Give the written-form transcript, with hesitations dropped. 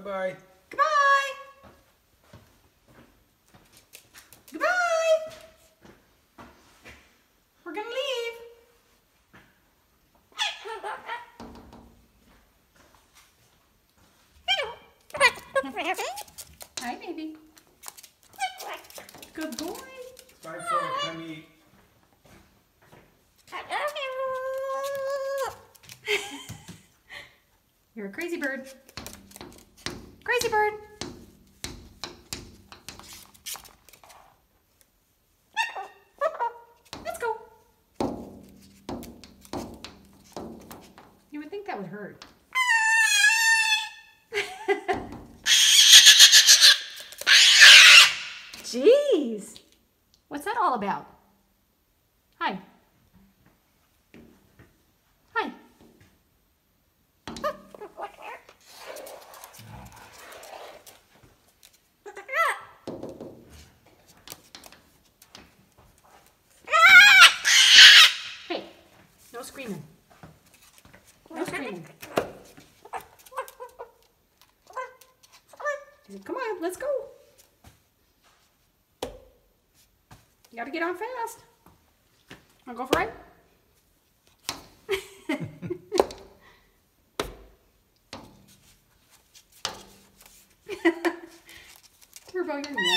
Bye-bye. Goodbye. Goodbye. We're gonna leave. Hi, baby. Good boy. Bye, folks. Come eat. You're a crazy bird. Crazy bird. Let's go. You would think that would hurt. Jeez. What's that all about? Hi. Hi. Hey, no screaming. No screaming. Come on, let's go. You gotta get on fast. Wanna go for it? Turbo, you're